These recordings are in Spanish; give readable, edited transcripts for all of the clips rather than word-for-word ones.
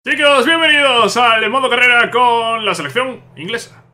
Chicos, bienvenidos al modo carrera con la selección inglesa.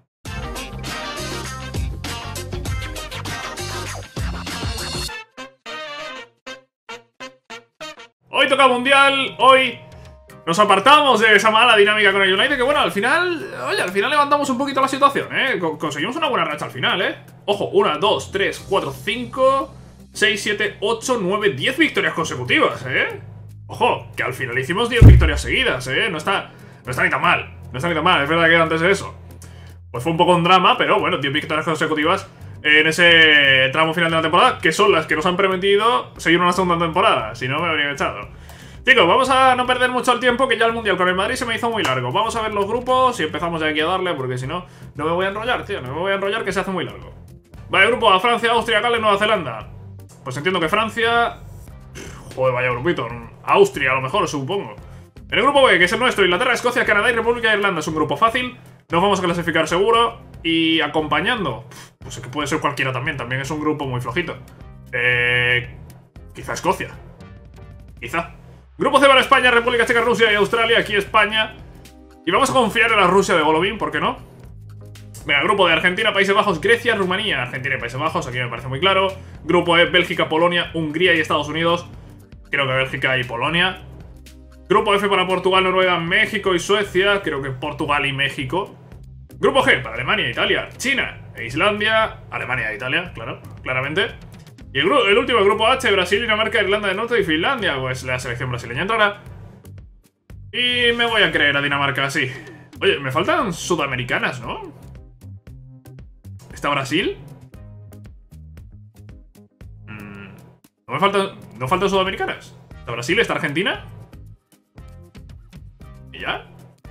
Hoy toca mundial, hoy nos apartamos de esa mala dinámica con el United, que bueno, al final, oye, al final levantamos un poquito la situación, conseguimos una buena racha al final, Ojo, 1, 2, 3, 4, 5, 6, 7, 8, 9, 10 victorias consecutivas, Ojo, que al final hicimos 10 victorias seguidas, No está ni tan mal. No está ni tan mal, es verdad que antes de eso pues fue un poco un drama, pero bueno, 10 victorias consecutivas en ese tramo final de la temporada, que son las que nos han permitido seguir una segunda temporada, si no me habrían echado. Chicos, vamos a no perder mucho el tiempo, que ya el Mundial con el Madrid se me hizo muy largo. Vamos a ver los grupos y empezamos de aquí a darle, porque si no, no me voy a enrollar, tío. No me voy a enrollar, que se hace muy largo. Vale, grupo A: Francia, Austria, Gales, Nueva Zelanda. Pues entiendo que Francia... Joder, vaya grupito. Austria, a lo mejor, supongo. En el grupo B, que es el nuestro, Inglaterra, Escocia, Canadá y República de Irlanda. Es un grupo fácil, nos vamos a clasificar seguro. Y acompañando, pues es que puede ser cualquiera también. También es un grupo muy flojito. Quizá Escocia. Quizá. Grupo C para España, República Checa, Rusia y Australia. Aquí España. Y vamos a confiar en la Rusia de Golovin, ¿por qué no? Venga, grupo de Argentina, Países Bajos, Grecia, Rumanía. Argentina y Países Bajos, aquí me parece muy claro. Grupo E, Bélgica, Polonia, Hungría y Estados Unidos. Creo que Bélgica y Polonia. Grupo F para Portugal, Noruega, México y Suecia. Creo que Portugal y México. Grupo G para Alemania, Italia, China e Islandia. Alemania e Italia, claro, claramente. Y el último, grupo H, Brasil, Dinamarca, Irlanda del Norte y Finlandia. Pues la selección brasileña entrará. Y me voy a creer a Dinamarca, sí. Oye, me faltan sudamericanas, ¿no? ¿Está Brasil? ¿No faltan sudamericanas? ¿Está Brasil? ¿Está Argentina? ¿Y ya?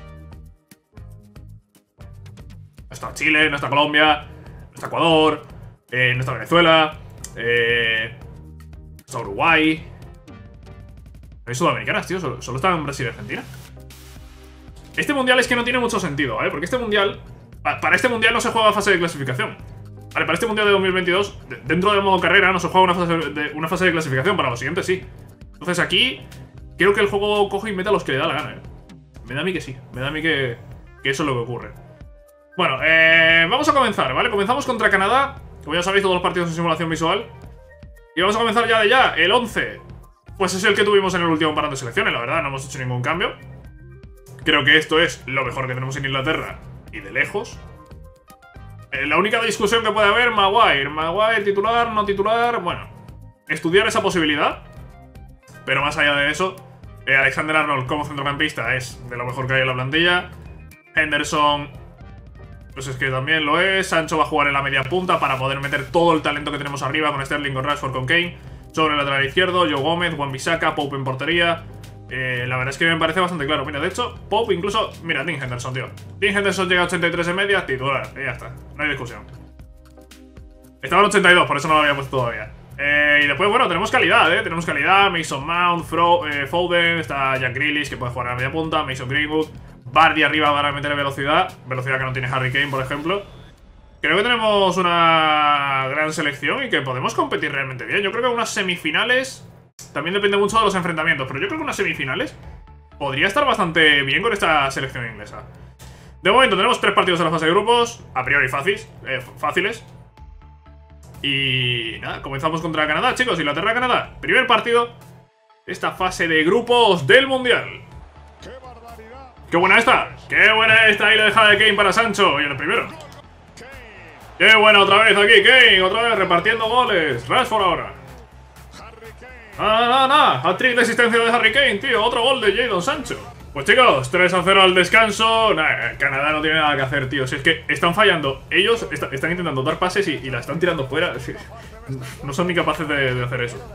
No está Chile, no está Colombia, no está Ecuador, no está Venezuela, no está Uruguay. No hay sudamericanas, tío, solo están Brasil y Argentina. Este mundial es que no tiene mucho sentido, ¿vale? Porque este mundial... Para este mundial no se juega fase de clasificación. Vale, para este mundial de 2022, dentro del modo carrera, no se juega una fase de clasificación. Para los siguientes sí. Entonces aquí, creo que el juego coge y mete a los que le da la gana, Me da a mí que sí. Me da a mí que eso es lo que ocurre. Bueno, vamos a comenzar, ¿vale? Comenzamos contra Canadá. Como ya sabéis, todos los partidos en simulación visual. Y vamos a comenzar ya de ya. El 11, pues es el que tuvimos en el último parón de selecciones. La verdad, no hemos hecho ningún cambio. Creo que esto es lo mejor que tenemos en Inglaterra. Y de lejos. La única discusión que puede haber, Maguire, titular, no titular. Bueno, estudiar esa posibilidad. Pero más allá de eso, Alexander-Arnold como centrocampista es de lo mejor que hay en la plantilla. Henderson, pues es que también lo es. Sancho va a jugar en la media punta para poder meter todo el talento que tenemos arriba, con Sterling, con Rashford, con Kane. Sobre el lateral izquierdo, Joe Gómez, Wan-Bissaka, Pope en portería. La verdad es que me parece bastante claro. Mira, de hecho, Pope incluso... Mira, Dean Henderson, tío. Dean Henderson llega a 83 en media, titular. Y ya está, no hay discusión. Estaba en 82, por eso no lo había puesto todavía. Y después, bueno, tenemos calidad, Tenemos calidad. Mason Mount, Foden, está Jack Grealish, que puede jugar a la media punta. Mason Greenwood, Vardy arriba para meter velocidad. Velocidad que no tiene Harry Kane, por ejemplo. Creo que tenemos una gran selección y que podemos competir realmente bien. Yo creo que unas semifinales... También depende mucho de los enfrentamientos, pero yo creo que unas semifinales podría estar bastante bien con esta selección inglesa. De momento tenemos 3 partidos en la fase de grupos, a priori fáciles. Y nada, comenzamos contra Canadá, chicos. Inglaterra-Canadá, primer partido de esta fase de grupos del Mundial. ¡Qué buena esta! ¡Qué buena esta! Y la dejada de Kane para Sancho. Y en el primero. ¡Qué buena otra vez aquí! Kane, otra vez repartiendo goles. Rashford ahora. Hat-trick de asistencia de Harry Kane, tío. Otro gol de Jadon Sancho. Pues chicos, 3-0 al descanso. Canadá no tiene nada que hacer, tío. Si es que están fallando. Ellos están intentando dar pases y la están tirando fuera. No son ni capaces de hacer eso.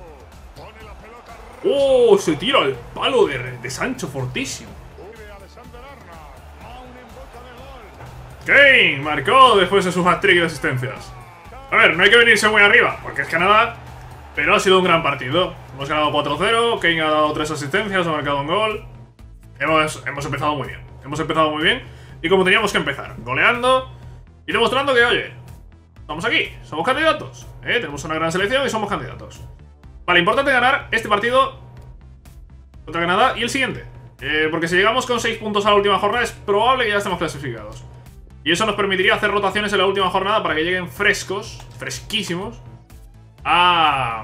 ¡Oh! Se tira al palo de Sancho, fortísimo. Kane marcó después de su hat-trick de asistencias. A ver, no hay que venirse muy arriba, porque es Canadá. Pero ha sido un gran partido. Hemos ganado 4-0, Kane ha dado 3 asistencias, ha marcado un gol. Hemos empezado muy bien. Hemos empezado muy bien. Y como teníamos que empezar, goleando y demostrando que, oye, estamos aquí, somos candidatos. Tenemos una gran selección y somos candidatos. Vale, importante ganar este partido contra Canadá y el siguiente. Porque si llegamos con 6 puntos a la última jornada es probable que ya estemos clasificados. Y eso nos permitiría hacer rotaciones en la última jornada para que lleguen frescos, fresquísimos, a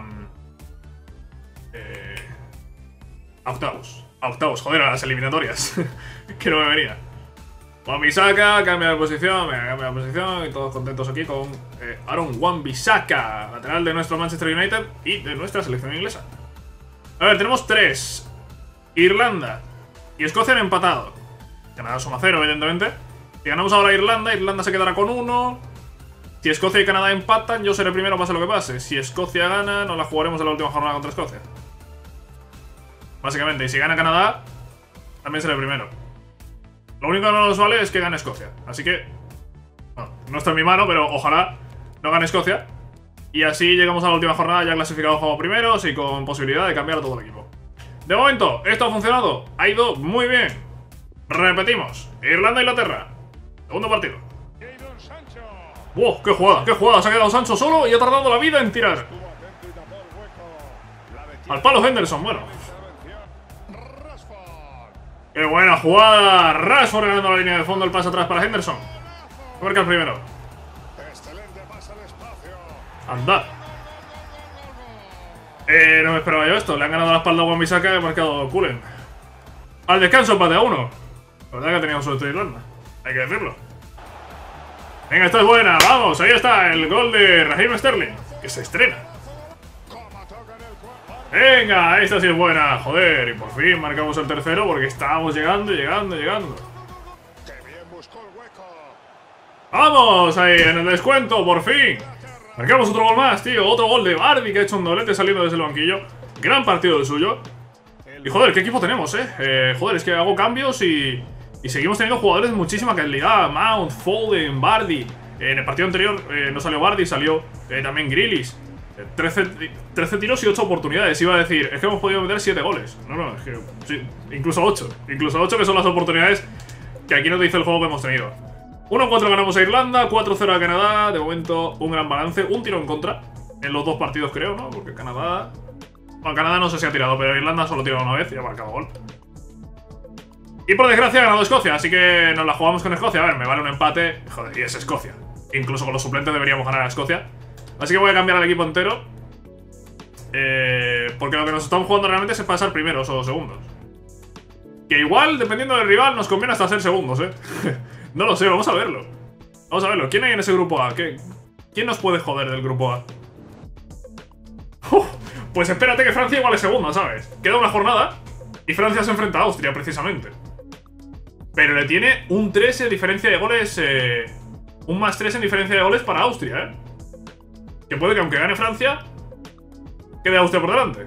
octavos. A octavos, joder, a las eliminatorias. Que no me venía. Wan-Bissaka, cambia de posición, venga, cambia de posición. Y todos contentos aquí con Aaron Wan-Bissaka, lateral de nuestro Manchester United y de nuestra selección inglesa. A ver, tenemos 3. Irlanda y Escocia han empatado. Canadá suma 0, evidentemente. Si ganamos ahora a Irlanda, Irlanda se quedará con 1. Si Escocia y Canadá empatan, yo seré primero pase lo que pase. Si Escocia gana, nos la jugaremos en la última jornada contra Escocia. Básicamente, y si gana Canadá, también seré primero. Lo único que no nos vale es que gane Escocia. Así que, bueno, no está en mi mano, pero ojalá no gane Escocia. Y así llegamos a la última jornada ya clasificados como primeros y con posibilidad de cambiar a todo el equipo. De momento, esto ha funcionado. Ha ido muy bien. Repetimos. Irlanda-Inglaterra. Segundo partido. ¡Wow! ¡Qué jugada! ¡Qué jugada! Se ha quedado Sancho solo y ha tardado la vida en tirar. Al palo Henderson, bueno. ¡Qué buena jugada! Rashford ganando la línea de fondo, el pase atrás para Henderson. Marca el primero. Anda. No me esperaba yo esto. Le han ganado la espalda a Wan-Bissaka y ha marcado Cullen. Al descanso, empate a 1. La verdad que ha tenido suerte de Irlanda. Hay que decirlo. Venga, esta es buena. Vamos, ahí está el gol de Raheem Sterling, que se estrena. Venga, esta sí es buena. Joder, y por fin marcamos el tercero porque estábamos llegando. ¡Vamos! Ahí, en el descuento, por fin. Marcamos otro gol más, tío. Otro gol de Vardy, que ha hecho un doblete saliendo desde el banquillo. Gran partido el suyo. Y joder, qué equipo tenemos, joder, es que hago cambios y seguimos teniendo jugadores de muchísima calidad. Mount, Foden, Vardy. En el partido anterior no salió Vardy, salió también Grealish. 13 tiros y 8 oportunidades. Iba a decir, es que hemos podido meter 7 goles. No, es que sí, incluso 8. Incluso 8 que son las oportunidades que aquí nos dice el juego que hemos tenido. 1-4 ganamos a Irlanda, 4-0 a Canadá. De momento, un gran balance. Un tiro en contra en los dos partidos, creo, ¿no? Porque Canadá... Bueno, Canadá no sé si ha tirado, pero Irlanda solo ha tirado una vez y ha marcado gol. Y por desgracia ha ganado Escocia, así que nos la jugamos con Escocia. A ver, me vale un empate. Joder, y es Escocia. Incluso con los suplentes deberíamos ganar a Escocia. Así que voy a cambiar al equipo entero. Porque lo que nos estamos jugando realmente es pasar primeros o segundos. Que igual, dependiendo del rival, nos conviene hasta ser segundos, No lo sé, vamos a verlo. Vamos a verlo. ¿Quién hay en ese grupo A? ¿Quién nos puede joder del grupo A? Pues espérate que Francia igual es segunda, ¿sabes? Queda una jornada y Francia se enfrenta a Austria, precisamente. Pero le tiene un 3 en diferencia de goles... un más 3 en diferencia de goles para Austria, Que puede que aunque gane Francia, quede Austria por delante.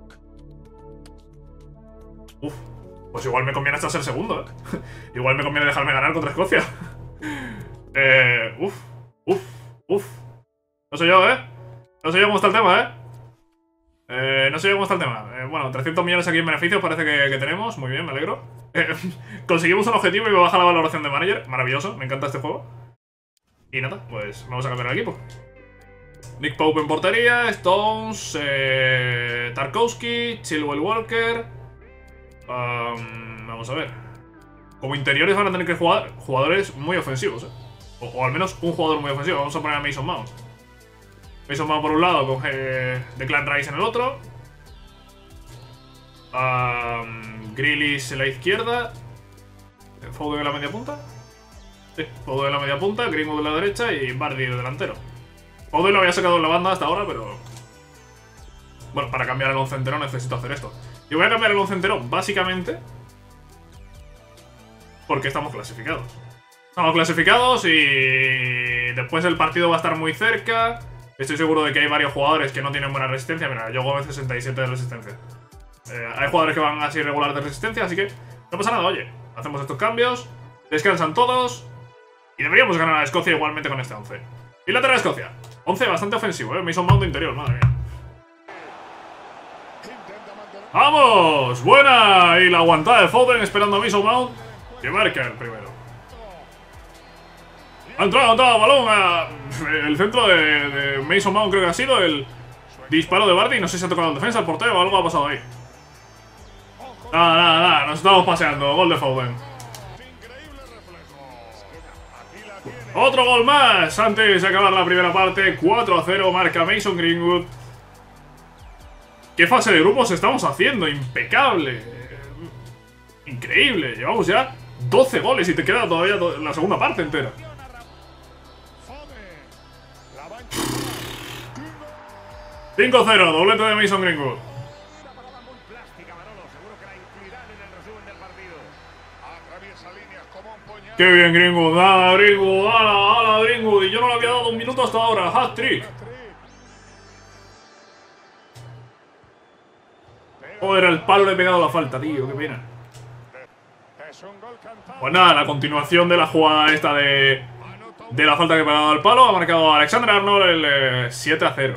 Uf, pues igual me conviene hasta ser segundo, Igual me conviene dejarme ganar contra Escocia. Uf. No sé yo, No sé yo cómo está el tema, no sé yo cómo está el tema. Bueno, 300 millones aquí en beneficios parece que tenemos. Muy bien, me alegro. Conseguimos un objetivo y me baja la valoración de manager. Maravilloso, me encanta este juego. Y nada, pues vamos a cambiar el equipo. Nick Pope en portería, Stones, Tarkowski, Chilwell Walker. Vamos a ver. Como interiores van a tener que jugar jugadores muy ofensivos, o al menos un jugador muy ofensivo. Vamos a poner a Mason Mount. Mason Mount por un lado, con Declan Rice en el otro. Grealish en la izquierda. Foden en la media punta. Sí, Foden en la media punta, Greenwood en la derecha y Vardy de delantero. Foden lo había sacado en la banda hasta ahora, pero... Bueno, para cambiar el 11 entero necesito hacer esto. Y voy a cambiar el 11 entero básicamente porque estamos clasificados. Estamos clasificados y después el partido va a estar muy cerca. Estoy seguro de que hay varios jugadores que no tienen buena resistencia. Mira, yo Gómez 67 de resistencia. Hay jugadores que van así regular de resistencia, así que no pasa nada, oye. Hacemos estos cambios, descansan todos y deberíamos ganar a Escocia igualmente con este 11. Inglaterra-Escocia. 11 bastante ofensivo, Mason Mount interior, madre mía. ¡Vamos! ¡Buena! Y la aguantada de Foden esperando a Mason Mount, que marca el primero. Ha entrado balón a el centro de Mason Mount, creo que ha sido el disparo de Vardy. No sé si ha tocado el defensa, el portero o algo ha pasado ahí. Nada, nos estamos paseando. Gol de Foden. Otro gol más antes de acabar la primera parte. 4-0 marca Mason Greenwood. ¿Qué fase de grupos estamos haciendo? Impecable. Increíble. Llevamos ya 12 goles y te queda todavía la segunda parte entera. 5-0, doblete de Mason Greenwood. Qué bien Greenwood, ala Greenwood, ala Greenwood. Y yo no le había dado un minuto hasta ahora. Hat-trick. Joder, el palo le he pegado la falta, tío, qué pena. Pues nada, la continuación de la jugada esta de la falta que he pegado al palo. Ha marcado Alexander Arnold el 7-0.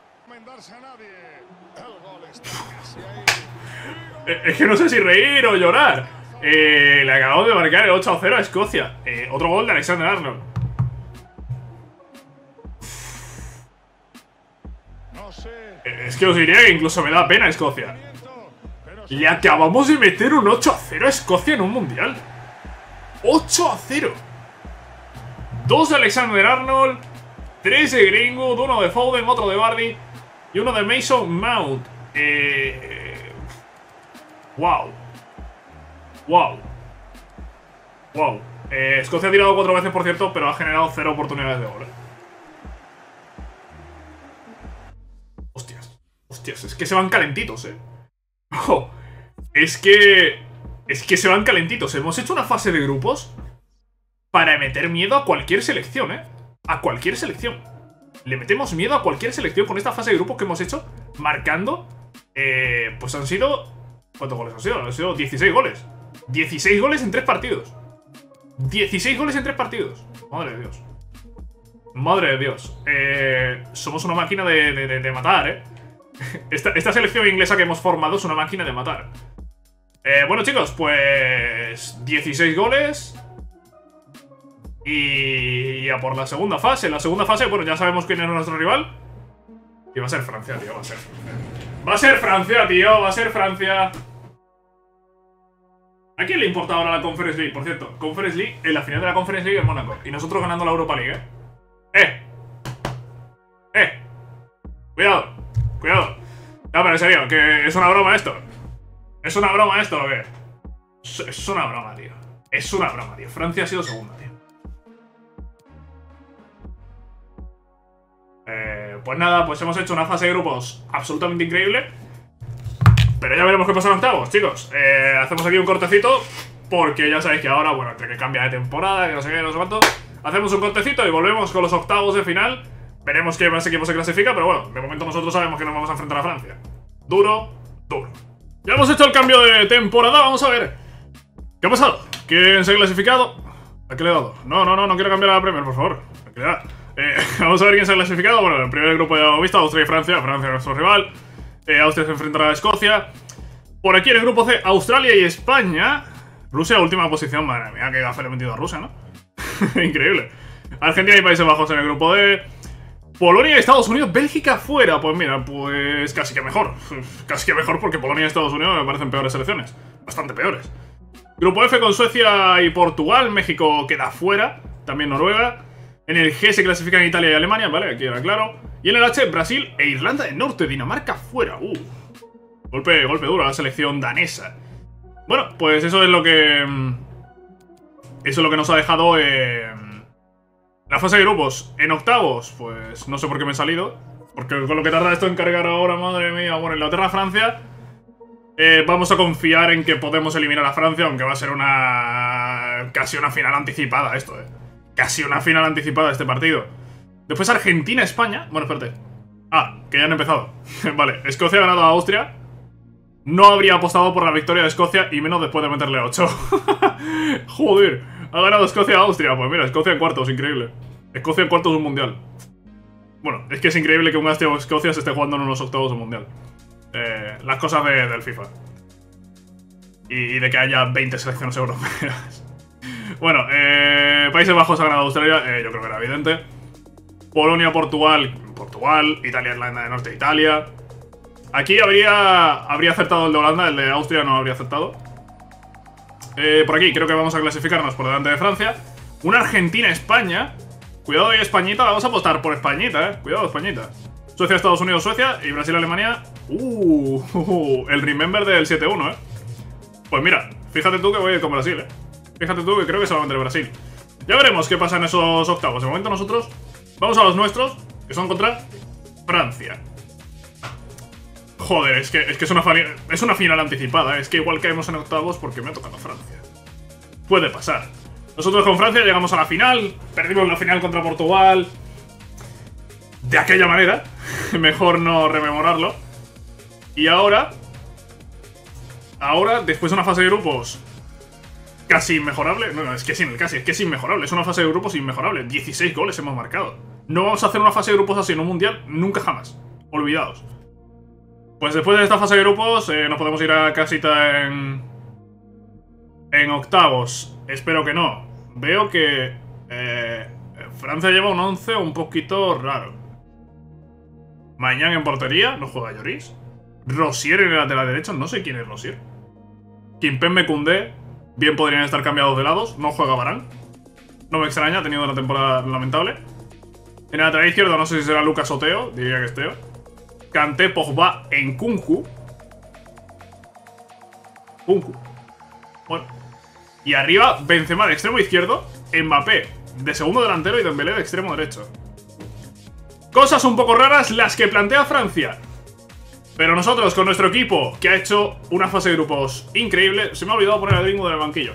Es que no sé si reír o llorar. Le acabamos de marcar el 8-0 a Escocia. Otro gol de Alexander Arnold. Es que os diría que incluso me da pena Escocia. Le acabamos de meter un 8-0 a Escocia en un mundial. 8-0. 2 de Alexander Arnold, 3 de Greenwood, 1 de Foden, otro de Vardy y 1 de Mason Mount. Wow. Escocia ha tirado 4 veces, por cierto, pero ha generado 0 oportunidades de gol. Hostias, es que se van calentitos, Oh, es que se van calentitos. Hemos hecho una fase de grupos para meter miedo a cualquier selección, a cualquier selección. Le metemos miedo a cualquier selección con esta fase de grupos que hemos hecho, marcando. Pues han sido... ¿Cuántos goles han sido? Han sido 16 goles. 16 goles en 3 partidos. 16 goles en 3 partidos. Madre de Dios. Madre de Dios. Somos una máquina de matar, Esta selección inglesa que hemos formado es una máquina de matar. Bueno, chicos, pues 16 goles. Y a por la segunda fase. En la segunda fase, bueno, ya sabemos quién es nuestro rival. Y va a ser Francia, tío, va a ser Francia, tío, va a ser Francia. ¿A quién le importa ahora la Conference League? Por cierto, Conference League, en la final de la Conference League en Mónaco. Y nosotros ganando la Europa League, Cuidado. No, pero en serio, que es una broma esto. ¿Es una broma esto o qué? Es una broma, tío. Es una broma, tío. Francia ha sido segunda, tío. Pues nada, pues hemos hecho una fase de grupos absolutamente increíble. Pero ya veremos qué pasa en octavos, chicos. Hacemos aquí un cortecito, porque ya sabéis que ahora, bueno, entre que cambia de temporada, que no sé qué, no sé cuánto, hacemos un cortecito y volvemos con los octavos de final. Veremos qué más equipo se clasifica, pero bueno, de momento nosotros sabemos que nos vamos a enfrentar a Francia. Duro. Ya hemos hecho el cambio de temporada, vamos a ver. ¿Qué ha pasado? ¿Quién se ha clasificado? ¿A qué le he dado? No quiero cambiar a la Premier, por favor. Vamos a ver quién se ha clasificado. Bueno, el primer grupo ya lo hemos visto, Austria y Francia. Francia es nuestro rival. Austria se enfrentará a Escocia. Por aquí en el grupo C, Australia y España. Rusia, última posición. Madre mía, que gafe le he metido a Rusia, ¿no? Increíble. Argentina y Países Bajos en el grupo D. Polonia y Estados Unidos, Bélgica fuera. Pues mira, pues casi que mejor. Casi que mejor porque Polonia y Estados Unidos me parecen peores selecciones. Bastante peores. Grupo F con Suecia y Portugal. México queda fuera. También Noruega. En el G se clasifican Italia y Alemania, ¿vale? Aquí era claro. Y en el H, Brasil e Irlanda del Norte. Dinamarca fuera. Golpe duro a la selección danesa. Bueno, pues eso es lo que... Eso es lo que nos ha dejado... la fase de grupos. En octavos, pues no sé por qué me he salido. Porque con lo que tarda esto en cargar ahora, madre mía. Bueno, Inglaterra-Francia. Vamos a confiar en que podemos eliminar a Francia, aunque va a ser casi una final anticipada esto, Casi una final anticipada este partido. Después Argentina-España. Bueno, espérate. Que ya han empezado. Vale, Escocia ha ganado a Austria. No habría apostado por la victoria de Escocia, y menos después de meterle 8. Joder, ha ganado Escocia a Austria. Pues mira, Escocia en cuartos, increíble. Escocia en cuartos de un mundial. Bueno, es que es increíble que un Escocia se esté jugando en unos octavos de un mundial. Las cosas del FIFA. Y de que haya 20 selecciones europeas. Bueno, Países Bajos ha ganado a Australia, yo creo que era evidente. Polonia, Portugal, Italia, Irlanda del Norte, Italia. Aquí habría acertado el de Holanda, el de Austria no habría acertado. Por aquí creo que vamos a clasificarnos por delante de Francia. Una Argentina-España. Cuidado ahí, Españita. Vamos a apostar por Españita, Cuidado, Españita. Suecia, Estados Unidos, Suecia. Y Brasil, Alemania. El remember del 7-1, Pues mira, fíjate tú que voy con Brasil, Fíjate tú que creo que se va a meter Brasil. Ya veremos qué pasa en esos octavos. De momento nosotros vamos a los nuestros, que son contra Francia. Joder, es que es una final anticipada, Es que igual caemos en octavos porque me ha tocado Francia. Puede pasar. Nosotros con Francia llegamos a la final. Perdimos la final contra Portugal de aquella manera. Mejor no rememorarlo. Y ahora, después de una fase de grupos casi inmejorable. No, es que es que es inmejorable. Es una fase de grupos inmejorable. 16 goles hemos marcado. No vamos a hacer una fase de grupos así en un mundial nunca jamás. Olvidaos. Pues después de esta fase de grupos nos podemos ir a casita en octavos. Espero que no. Veo que Francia lleva un 11 un poquito raro. Mañana en portería, no juega Lloris. Rosier en el lateral derecho, no sé quién es Rosier. Kimpembe, Koundé, bien podrían estar cambiados de lados. No juega Varane. No me extraña, ha tenido una temporada lamentable. En el lateral izquierdo no sé si será Lucas o Teo, diría que es Teo. Kanté, Pogba, Nkunku. Bueno. Y arriba, Benzema de extremo izquierdo, Mbappé de segundo delantero y Dembélé de extremo derecho. Cosas un poco raras las que plantea Francia. Pero nosotros, con nuestro equipo, que ha hecho una fase de grupos increíble. Se me ha olvidado poner a Greenwood en el banquillo.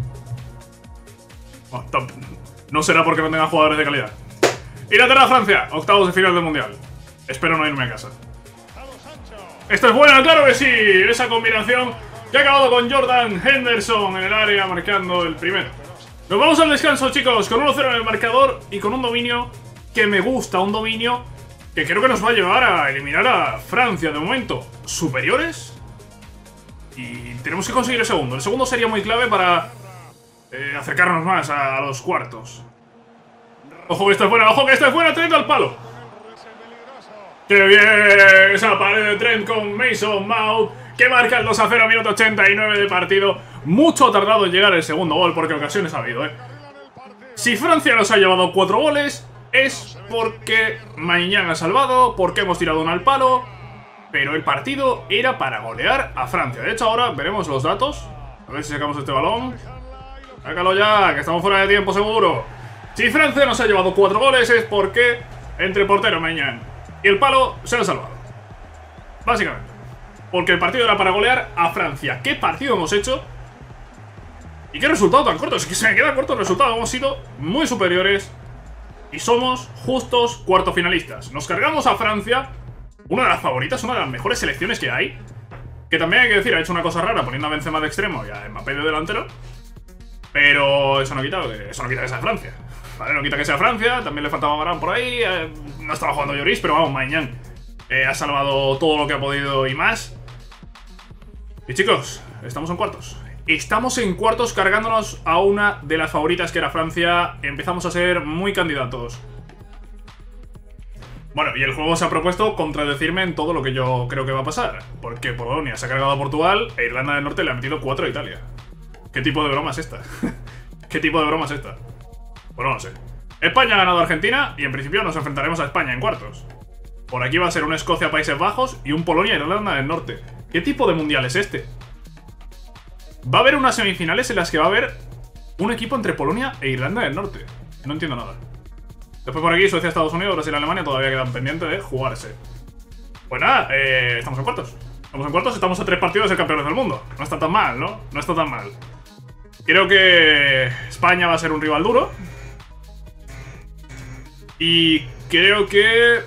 Oh, no será porque no tenga jugadores de calidad. Inglaterra-Francia, octavos de final del Mundial. Espero no irme a casa. Esto es bueno, claro que sí. Esa combinación que ha acabado con Jordan Henderson en el área, marcando el primero. Nos vamos al descanso, chicos, con 1-0 en el marcador y con un dominio que me gusta, un dominio que creo que nos va a llevar a eliminar a Francia. De momento, superiores. Y tenemos que conseguir el segundo. El segundo sería muy clave para acercarnos más a los cuartos. Ojo que esta es buena, ojo que esta es buena, Trent al palo. ¡Qué bien! Esa pared de Trent con Mason Mount, que marca el 2-0 a minuto 89 de partido. Mucho ha tardado en llegar el segundo gol, porque ocasiones ha habido, Si Francia nos ha llevado 4 goles, es porque Maignan ha salvado, porque hemos tirado uno al palo. Pero el partido era para golear a Francia. De hecho, ahora veremos los datos. A ver si sacamos este balón. Sácalo ya, que estamos fuera de tiempo seguro. Si Francia nos ha llevado 4 goles, es porque entre portero Maignan y el palo se han salvado. Básicamente. Porque el partido era para golear a Francia. ¿Qué partido hemos hecho? ¿Y qué resultado tan corto? Es que se me queda corto el resultado. Hemos sido muy superiores y somos justos cuarto finalistas. Nos cargamos a Francia, una de las favoritas, una de las mejores selecciones que hay. Que también hay que decir, ha hecho una cosa rara poniendo a Benzema de extremo y a Mbappé de delantero. Pero eso no quita que sea Francia. Vale, no quita que sea Francia. También le faltaba Varane por ahí. No estaba jugando Lloris, pero vamos, Maignan ha salvado todo lo que ha podido y más. Y chicos, estamos en cuartos. Estamos en cuartos cargándonos a una de las favoritas que era Francia. Empezamos a ser muy candidatos. Bueno, y el juego se ha propuesto contradecirme en todo lo que yo creo que va a pasar. Porque Polonia se ha cargado a Portugal e Irlanda del Norte le ha metido 4 a Italia. ¿Qué tipo de broma es esta? ¿Qué tipo de broma es esta? Pues no lo sé. España ha ganado a Argentina y en principio nos enfrentaremos a España en cuartos. Por aquí va a ser un Escocia-Países Bajos y un Polonia-Irlanda del Norte. ¿Qué tipo de mundial es este? Va a haber unas semifinales en las que va a haber un equipo entre Polonia e Irlanda del Norte. No entiendo nada. Después por aquí Suecia, Estados Unidos, Brasil y Alemania todavía quedan pendientes de jugarse. Pues nada, estamos en cuartos. Estamos en cuartos, estamos a 3 partidos de campeones del mundo. No está tan mal, ¿no? No está tan mal. Creo que España va a ser un rival duro. Y creo que...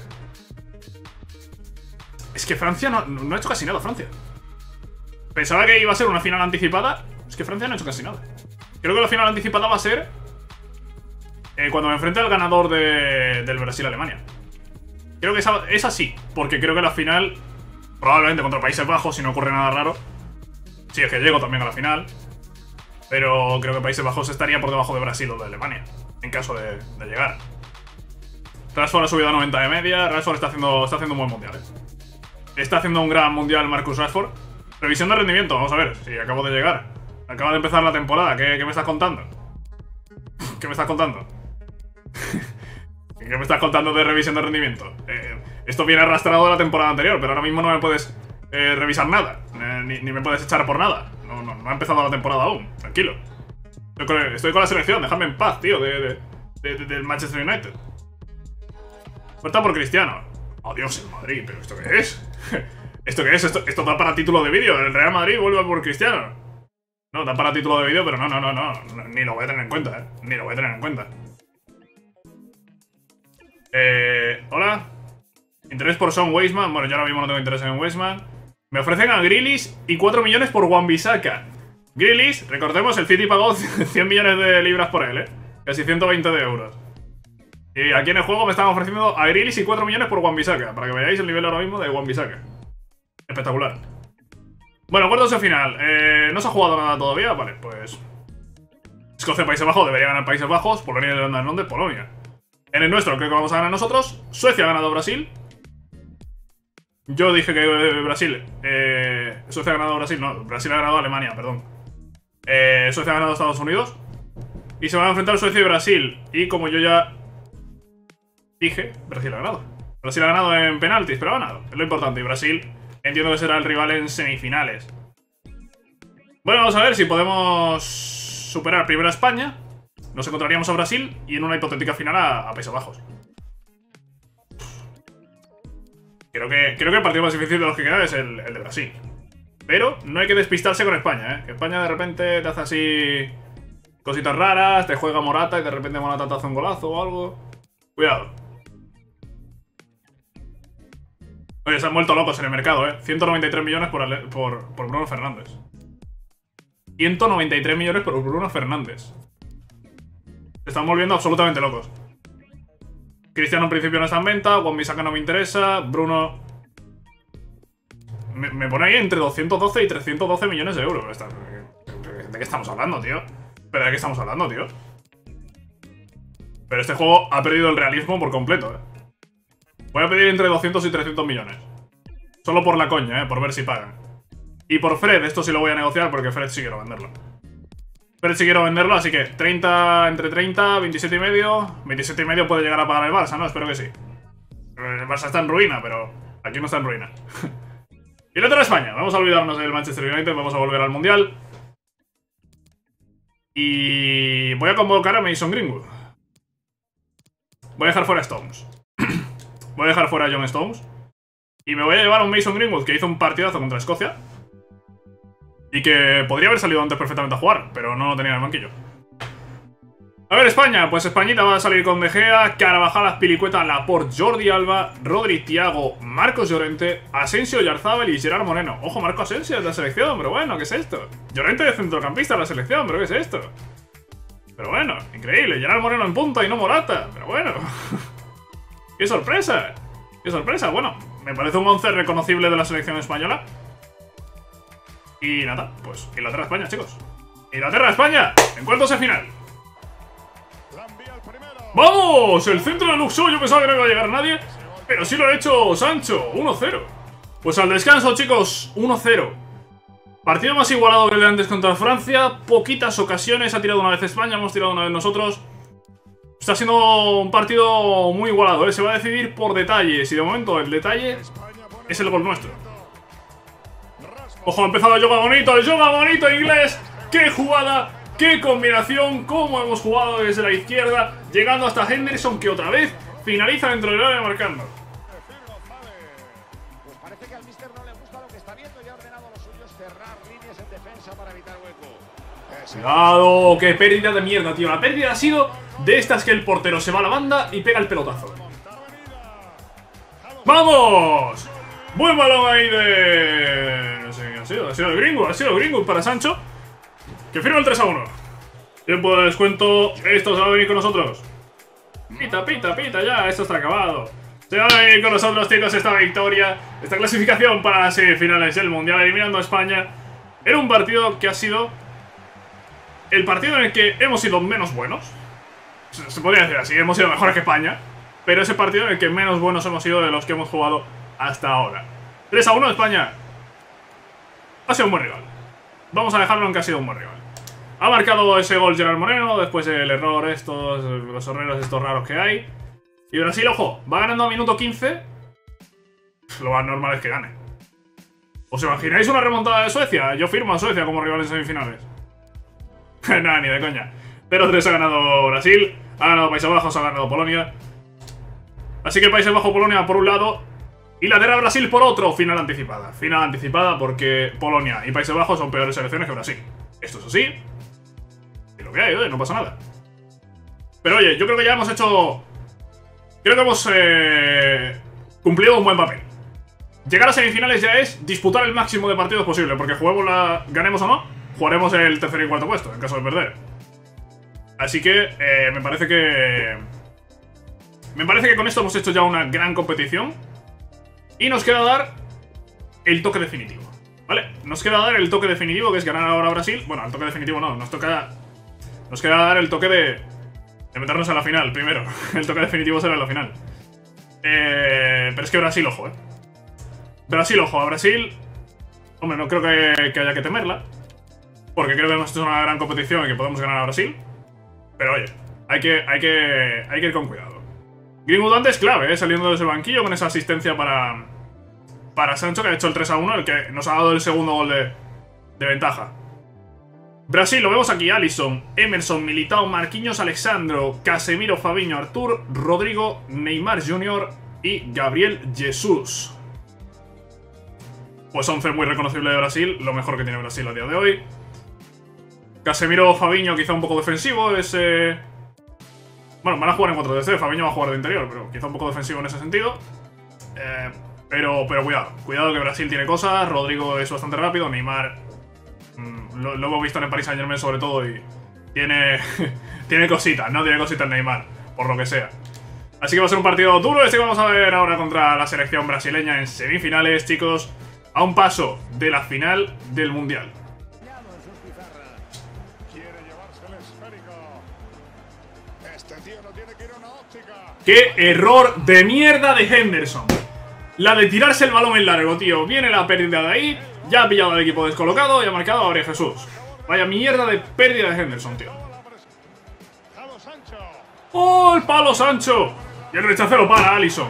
Es que Francia no ha hecho casi nada, Francia. Pensaba que iba a ser una final anticipada. Es que Francia no ha hecho casi nada. Creo que la final anticipada va a ser cuando me enfrente al ganador del Brasil-Alemania. Creo que es así, porque creo que la final probablemente contra Países Bajos, si no ocurre nada raro. Sí, es que llego también a la final. Pero creo que Países Bajos estaría por debajo de Brasil o de Alemania, en caso de llegar. Rashford ha subido a 90 de media. Rashford está haciendo un buen mundial, está haciendo un gran mundial Marcus Rashford. Revisión de rendimiento, vamos a ver. Sí, acabo de llegar. Acaba de empezar la temporada. ¿Qué me estás contando? ¿Qué me estás contando? ¿Qué me estás contando de revisión de rendimiento? Esto viene arrastrado de la temporada anterior, pero ahora mismo no me puedes revisar nada. Ni me puedes echar por nada. No ha empezado la temporada aún. Tranquilo. Estoy con la selección. Dejadme en paz, tío, del Manchester United. Falta por Cristiano. Oh, Dios, el Madrid. ¿Pero esto qué es? ¿Esto qué es? Esto da para título de vídeo. El Real Madrid vuelve por Cristiano. No, da para título de vídeo, pero no. Ni lo voy a tener en cuenta, Ni lo voy a tener en cuenta. Hola. Interés por Son Weisman. Bueno, yo ahora mismo no tengo interés en Weisman. Me ofrecen a Grealish y 4 millones por Wan-Bissaka. Grealish, recordemos, el City pagó 100 millones de libras por él, Casi 120 de euros. Y aquí en el juego me están ofreciendo a Grealish y 4 millones por Wan-Bissaka. Para que veáis el nivel ahora mismo de Wan-Bissaka. Espectacular. Bueno, cuartos de final. No se ha jugado nada todavía. Vale, pues... Escocia, Países Bajos. Debería ganar Países Bajos. Polonia, Irlanda del Norte, Polonia. En el nuestro creo que vamos a ganar nosotros. Suecia ha ganado a Brasil. Yo dije que Brasil... Suecia ha ganado a Brasil. No, Brasil ha ganado a Alemania, perdón. Suecia ha ganado a Estados Unidos. Y se van a enfrentar Suecia y Brasil. Y como yo ya dije, Brasil ha ganado. Brasil ha ganado en penaltis, pero ha ganado. Es lo importante. Y Brasil... Entiendo que será el rival en semifinales. Bueno, vamos a ver si podemos superar primero a España. Nos encontraríamos a Brasil y en una hipotética final a Países Bajos. Creo que el partido más difícil de los que queda es el de Brasil. Pero no hay que despistarse con España, Que España de repente te hace así cositas raras, te juega Morata y de repente Morata te hace un golazo o algo. Cuidado. Oye, se han vuelto locos en el mercado, 193 millones por Bruno Fernández. 193 millones por Bruno Fernández. Se están volviendo absolutamente locos. Cristiano en principio no está en venta, Wan-Bissaka no me interesa, Bruno... Me pone ahí entre 212 y 312 millones de euros. ¿De qué estamos hablando, tío? ¿Pero de qué estamos hablando, tío? Pero este juego ha perdido el realismo por completo, Voy a pedir entre 200 y 300 millones. Solo por la coña, por ver si pagan. Y por Fred, esto sí lo voy a negociar porque Fred sí quiero venderlo. Fred sí quiero venderlo, así que 30, entre 30, 27 y medio. 27 y medio puede llegar a pagar el Barça, ¿no? Espero que sí. El Barça está en ruina, pero aquí no está en ruina. Y el otro España. Vamos a olvidarnos del Manchester United, vamos a volver al Mundial. Y voy a convocar a Mason Greenwood. Voy a dejar fuera a Stones. Voy a dejar fuera a John Stones. Y me voy a llevar a un Mason Greenwood que hizo un partidazo contra Escocia. Y que podría haber salido antes perfectamente a jugar, pero no lo tenía en el banquillo. A ver, España. Pues Españita va a salir con De Gea, Carvajal, Azpilicueta, Laporte, Jordi Alba, Rodri, Thiago, Marcos Llorente, Asensio, Oyarzabal y Gerard Moreno. Ojo, Marco Asensio de la selección, pero bueno, ¿qué es esto? Llorente de centrocampista de la selección, pero ¿qué es esto? Pero bueno, increíble. Gerard Moreno en punta y no Morata, pero bueno. ¡Qué sorpresa! ¡Qué sorpresa! Bueno, me parece un 11 reconocible de la selección española. Y nada, pues Inglaterra-España, chicos. Inglaterra-España, en cuartos de final. ¡Vamos! El centro de Luxor, yo pensaba que no iba a llegar nadie, pero sí lo ha hecho Sancho, 1-0. Pues al descanso, chicos, 1-0. Partido más igualado que el de antes contra Francia. Poquitas ocasiones, ha tirado una vez España, hemos tirado una vez nosotros. Está siendo un partido muy igualado, Se va a decidir por detalles. Y de momento el detalle es el gol nuestro. Ojo, ha empezado el yoga bonito inglés. ¡Qué jugada! ¡Qué combinación! ¡Cómo hemos jugado desde la izquierda! Llegando hasta Henderson, que otra vez finaliza dentro del área marcando. Pues parece que al míster no le gusta lo que está viendo y ha ordenado a los suyos cerrar líneas en defensa para evitar hueco. ¡Cuidado! ¡Qué pérdida de mierda, tío! La pérdida ha sido de estas que el portero se va a la banda y pega el pelotazo. ¡Vamos! Buen balón ahí de... No sé quién ha sido el Greenwood para Sancho, que firma el 3-1. Tiempo de descuento, esto se va a venir con nosotros. Pita, ya, esto está acabado. Se va a venir con nosotros, chicos, esta victoria, esta clasificación para las semifinales del Mundial, eliminando a España. Era un partido que ha sido el partido en el que hemos sido menos buenos. Se podría decir así, hemos sido mejores que España, pero ese partido en el que menos buenos hemos sido de los que hemos jugado hasta ahora. 3-1 España. Ha sido un buen rival. Vamos a dejarlo en que ha sido un buen rival. Ha marcado ese gol Gerard Moreno, después el error los errores estos raros que hay. Y Brasil, ojo, va ganando a minuto 15. Lo más normal es que gane. ¿Os imagináis una remontada de Suecia? Yo firmo a Suecia como rival en semifinales. Nada, ni de coña. 0-3 ha ganado Brasil, ha ganado Países Bajos, ha ganado Polonia. Así que Países Bajos-Polonia por un lado, Inglaterra-Brasil por otro. Final anticipada. Final anticipada porque Polonia y Países Bajos son peores selecciones que Brasil. Esto es así. Y lo que hay, no pasa nada. Pero oye, yo creo que ya hemos hecho... Creo que hemos cumplido un buen papel. Llegar a semifinales ya es disputar el máximo de partidos posible, porque juguemos ganemos o no, jugaremos el tercer y cuarto puesto, en caso de perder. Así que me parece que con esto hemos hecho ya una gran competición. Y nos queda dar el toque definitivo, ¿vale? Nos queda dar el toque definitivo, que es ganar ahora a Brasil. Bueno, el toque definitivo no, nos queda dar el toque de meternos a la final primero. El toque definitivo será en la final. Pero es que Brasil, ojo, Brasil, ojo, a Brasil... Hombre, no creo que haya que temerla, porque creo que hemos hecho una gran competición y que podemos ganar a Brasil. Pero oye, hay que ir con cuidado. Greenwood antes clave, saliendo desde el banquillo con esa asistencia para Sancho, que ha hecho el 3-1, el que nos ha dado el segundo gol de ventaja. Brasil, lo vemos aquí: Alisson, Emerson, Militao, Marquinhos, Alexandro, Casemiro, Fabinho, Artur, Rodrigo, Neymar Jr. y Gabriel Jesús. Pues 11 muy reconocible de Brasil, lo mejor que tiene Brasil a día de hoy. Casemiro, Fabinho quizá un poco defensivo, bueno, van a jugar en 4-3-3, Fabinho va a jugar de interior, pero quizá un poco defensivo en ese sentido. Pero cuidado que Brasil tiene cosas, Rodrigo es bastante rápido, Neymar lo hemos visto en el Paris Saint-Germain sobre todo y tiene cositas, ¿no? Tiene cositas Neymar, por lo que sea. Así que va a ser un partido duro, que vamos a ver ahora contra la selección brasileña en semifinales, chicos, a un paso de la final del Mundial. ¡Qué error de mierda de Henderson! La de tirarse el balón en largo, tío. Viene la pérdida de ahí, ya ha pillado al equipo descolocado y ha marcado a Gabriel Jesús. Vaya mierda de pérdida de Henderson, tío. ¡Oh, el palo Sancho! Y el rechace lo para Alisson.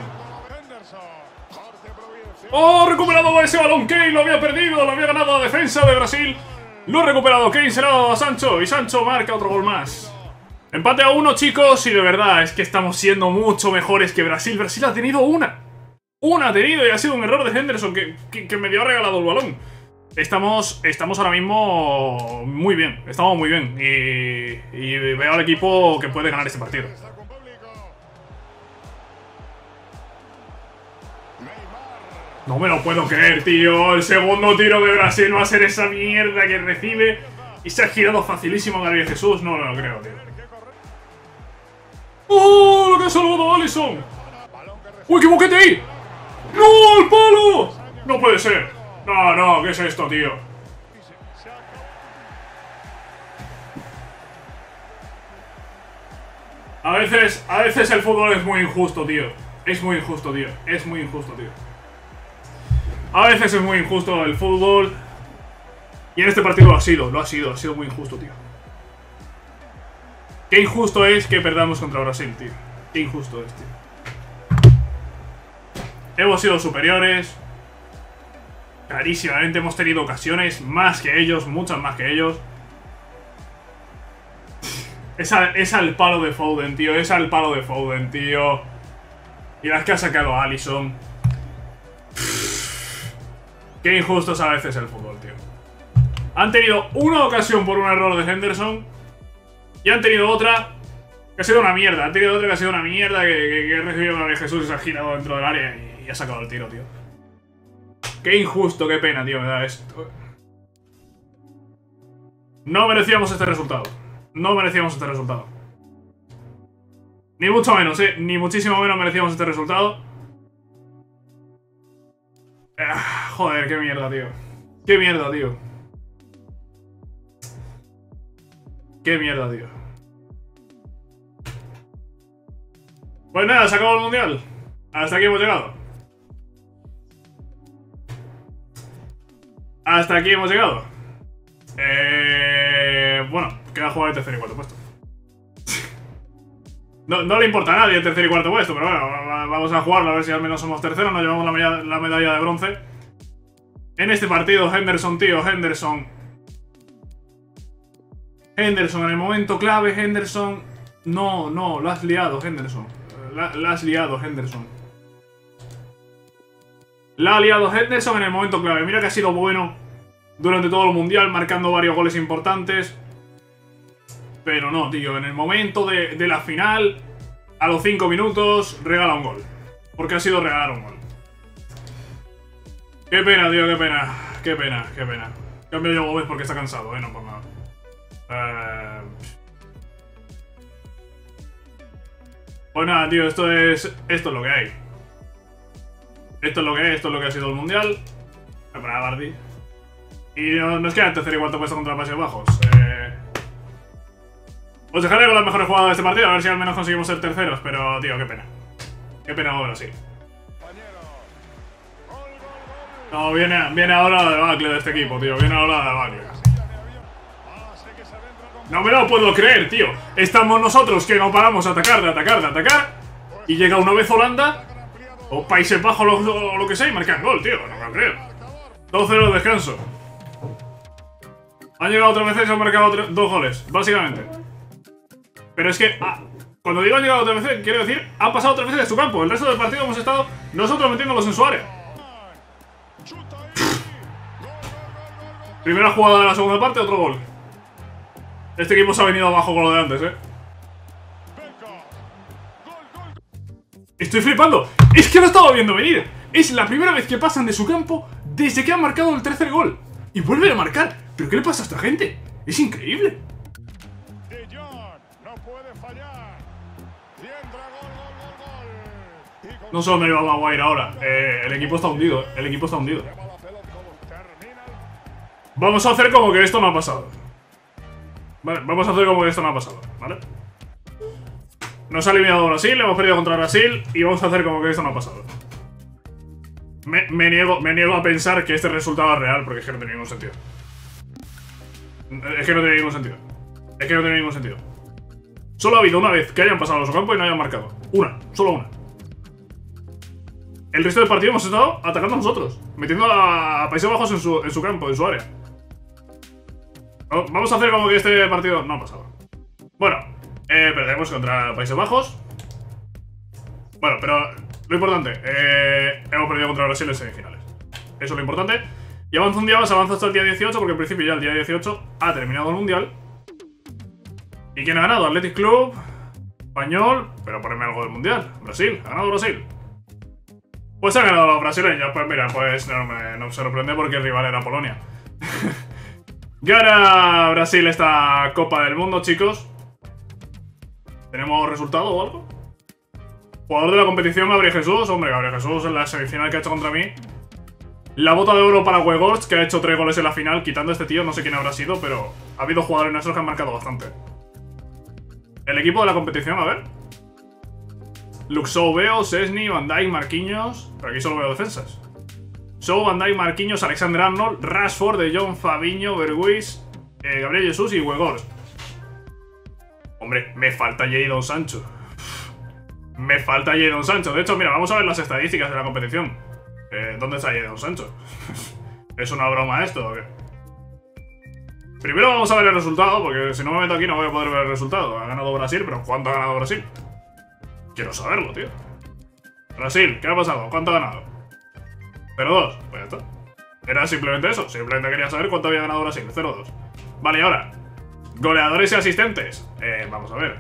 ¡Oh, recuperado ese balón! Kane lo había perdido, lo había ganado la defensa de Brasil. Lo ha recuperado Kane, se lo ha dado a Sancho y Sancho marca otro gol más. Empate a 1, chicos, y de verdad es que estamos siendo mucho mejores que Brasil. Brasil ha tenido una ha tenido y ha sido un error de Henderson que medio ha regalado el balón. Estamos ahora mismo muy bien, estamos muy bien y veo al equipo que puede ganar este partido. No me lo puedo creer, tío. El segundo tiro de Brasil va a ser esa mierda que recibe y se ha girado facilísimo a Gabriel Jesús. No lo creo, tío. ¡Oh, lo que ha salvado Alisson! ¡Uy, qué boquete ahí! ¡No, el palo! No puede ser. No, ¿qué es esto, tío? A veces el fútbol es muy injusto, tío. Es muy injusto, tío. A veces es muy injusto el fútbol. Y en este partido lo ha sido muy injusto, tío. Qué injusto es que perdamos contra Brasil, tío. Qué injusto es, tío. Hemos sido superiores. Clarísimamente hemos tenido ocasiones más que ellos, muchas más que ellos. Es al palo de Foden, tío. Y las que ha sacado Alisson. Qué injusto es a veces el fútbol, tío. Han tenido una ocasión por un error de Henderson. Y han tenido otra que ha sido una mierda. Que ha recibido a Jesús y se ha girado dentro del área y ha sacado el tiro, tío. Qué injusto, qué pena, tío, me da esto. No merecíamos este resultado. Ni mucho menos, ni muchísimo menos merecíamos este resultado. Joder, qué mierda, tío. Qué mierda, tío. Pues nada, se acabó el mundial. Hasta aquí hemos llegado. hasta aquí hemos llegado. Bueno, queda jugar el tercer y cuarto puesto. No le importa a nadie el tercer y cuarto puesto, pero bueno, vamos a jugarlo a ver si al menos somos terceros. Nos llevamos la medalla de bronce. En este partido, Henderson, tío, Henderson. Henderson, en el momento clave, Henderson. No, lo has liado, Henderson. La has liado, Henderson. La ha liado Henderson en el momento clave. Mira que ha sido bueno durante todo el mundial, marcando varios goles importantes. Pero no, tío, en el momento de la final, a los 5 minutos, regala un gol. Porque ha sido regalar un gol. Qué pena, tío, qué pena. Qué pena, qué pena. Cambio yo Gómez porque está cansado, no por nada. Pues nada, tío, esto es lo que hay. Esto es lo que hay, esto es lo que ha sido el mundial. Para Bardi. Y nos queda el tercer y cuarto puesto contra Países Bajos. Os dejaré con las mejores jugadas de este partido, a ver si al menos conseguimos ser terceros, pero tío, qué pena. Qué pena ahora, sí. No, viene ahora la debacle de este equipo, tío. Viene ahora la debacle. No me lo puedo creer, tío. Estamos nosotros que no paramos de atacar. Y llega una vez Holanda, o Países Bajos, o lo que sea, y marcan gol, tío. No me lo creo. 2-0 de descanso. Han llegado 3 veces y han marcado 2 goles, básicamente. Pero es que, cuando digo han llegado 3 veces, quiero decir, han pasado 3 veces de su campo. El resto del partido hemos estado nosotros metiéndolos en su área. Primera jugada de la segunda parte, otro gol. Este equipo se ha venido abajo con lo de antes, Estoy flipando. Es que lo estaba viendo venir. Es la primera vez que pasan de su campo desde que han marcado el tercer gol. Y vuelven a marcar. ¿Pero qué le pasa a esta gente? Es increíble. No sé dónde iba Maguire ahora. El equipo está hundido. El equipo está hundido. Vamos a hacer como que esto no ha pasado. Vale, vamos a hacer como que esto no ha pasado, ¿vale? Nos ha eliminado Brasil, hemos perdido contra Brasil y vamos a hacer como que esto no ha pasado. Me niego a pensar que este resultado es real porque es que no tiene ningún sentido. Es que no tiene ningún sentido. Es que no tiene ningún sentido. Solo ha habido una vez que hayan pasado a su campo y no hayan marcado. Solo una. El resto del partido hemos estado atacando a nosotros, metiendo a Países Bajos en su campo, en su área. Vamos a hacer como que este partido no ha pasado. Bueno, perdemos contra Países Bajos. Bueno, pero lo importante, hemos perdido contra Brasil en semifinales. Eso es lo importante. Y avanza un día más, avanza hasta el día 18, porque en principio ya el día 18 ha terminado el mundial. ¿Y quién ha ganado? Athletic Club, Español, pero poneme algo del mundial. Brasil, ha ganado Brasil. Pues han ganado los brasileños. Pues mira, pues no me sorprende porque el rival era Polonia. Gana Brasil esta Copa del Mundo, chicos. ¿Tenemos resultado o algo? Jugador de la competición, Gabriel Jesús. Hombre, Gabriel Jesús en la semifinal que ha hecho contra mí. La bota de oro para Weghorst, que ha hecho 3 goles en la final. Quitando a este tío, no sé quién habrá sido, pero ha habido jugadores nuestros que han marcado bastante. El equipo de la competición, a ver. Luxou veo, Szczesny, Van Dijk, Marquinhos. Pero aquí solo veo defensas. Shaw, Van Dijk, Marquinhos, Alexander-Arnold, Rashford, De Jong, Fabinho, Berghuis, Gabriel Jesús y Weghorst. Hombre, me falta Jadon Sancho. Me falta Jadon Sancho. De hecho, mira, vamos a ver las estadísticas de la competición. ¿Dónde está Jadon Sancho? ¿Es una broma esto o qué? Primero vamos a ver el resultado, porque si no me meto aquí no voy a poder ver el resultado. Ha ganado Brasil, pero ¿cuánto ha ganado Brasil? Quiero saberlo, tío. Brasil, ¿qué ha pasado? ¿Cuánto ha ganado? 0-2, pues ya está. Era simplemente eso, simplemente quería saber cuánto había ganado Brasil, 0-2. Vale, y ahora, goleadores y asistentes. Vamos a ver.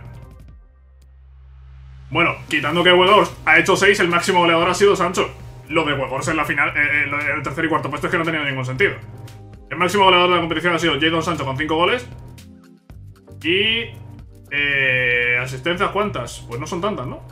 Bueno, quitando que Weghorst ha hecho 6, el máximo goleador ha sido Sancho. Lo de Weghorst en la final, en el tercer y cuarto puesto es que no tenía ningún sentido. El máximo goleador de la competición ha sido Jadon Sancho con 5 goles. Y... ¿asistencias cuántas? Pues no son tantas, ¿no?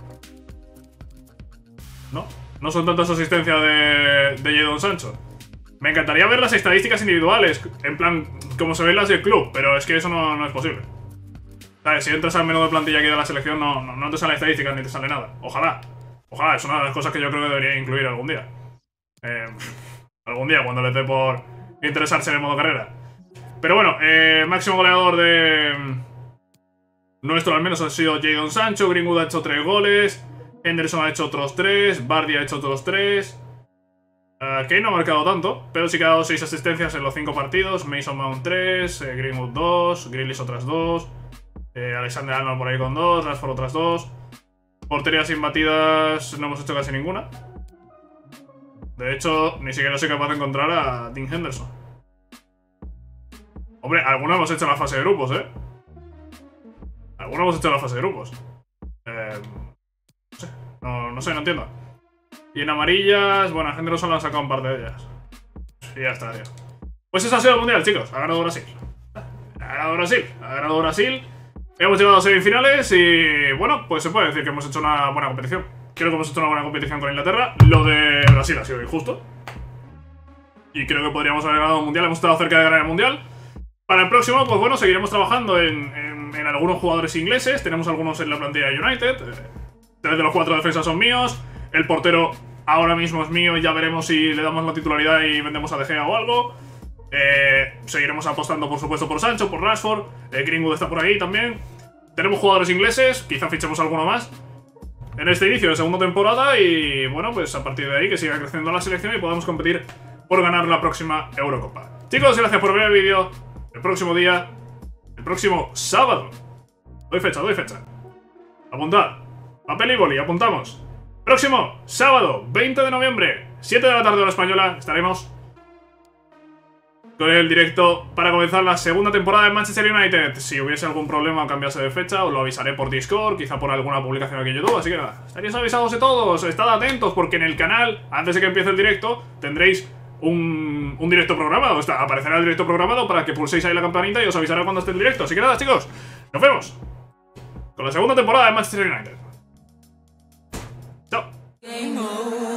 No son tantas asistencias de Jadon Sancho. Me encantaría ver las estadísticas individuales, en plan, como se ven las del club, pero es que eso no es posible. ¿Sabes? Si entras al menú de plantilla aquí de la selección, no te sale estadísticas ni te sale nada. Ojalá. Ojalá, es una de las cosas que yo creo que debería incluir algún día. Algún día, cuando les dé por interesarse en el modo carrera. Pero bueno, máximo goleador de nuestro al menos ha sido Jadon Sancho. Greenwood ha hecho 3 goles. Henderson ha hecho otros 3. Vardy ha hecho otros 3. Kane no ha marcado tanto, pero sí que ha dado 6 asistencias en los 5 partidos. Mason Mount 3, Greenwood 2, Grealish otras 2, Alexander-Arnold por ahí con 2, Rashford otras 2. Porterías imbatidas no hemos hecho casi ninguna. De hecho, ni siquiera soy capaz de encontrar a Dean Henderson. Hombre, algunos hemos hecho en la fase de grupos, Algunos hemos hecho en la fase de grupos. No sé, no entiendo. Y en amarillas, bueno, Henderson lo ha sacado un par de ellas. Y ya está, tío. Pues eso ha sido el mundial, chicos. Ha ganado Brasil. Ha ganado Brasil. Hemos llegado a semifinales y, bueno, pues se puede decir que hemos hecho una buena competición. Creo que hemos hecho una buena competición con Inglaterra. Lo de Brasil ha sido injusto. Y creo que podríamos haber ganado un mundial. Hemos estado cerca de ganar el mundial. Para el próximo, pues bueno, seguiremos trabajando en algunos jugadores ingleses. Tenemos algunos en la plantilla de United. 3 de los 4 defensas son míos. El portero ahora mismo es mío y ya veremos si le damos la titularidad y vendemos a De Gea o algo. Seguiremos apostando, por supuesto, por Sancho, por Rashford. Greenwood está por ahí también. Tenemos jugadores ingleses, quizá fichemos alguno más en este inicio de segunda temporada. Y bueno, pues a partir de ahí que siga creciendo la selección y podamos competir por ganar la próxima Eurocopa. Chicos, gracias por ver el vídeo. El próximo día, el próximo sábado. Doy fecha. Apuntad. Papel y boli, apuntamos. Próximo sábado, 20 de noviembre, 7 de la tarde hora española, estaremos con el directo para comenzar la segunda temporada de Manchester United. Si hubiese algún problema o cambiase de fecha, os lo avisaré por Discord, quizá por alguna publicación aquí en YouTube. Así que nada, estaréis avisados de todos. Estad atentos porque en el canal, antes de que empiece el directo, tendréis un directo programado. Aparecerá el directo programado para que pulséis ahí la campanita y os avisará cuando esté el directo. Así que nada, chicos, nos vemos con la segunda temporada de Manchester United. Chao.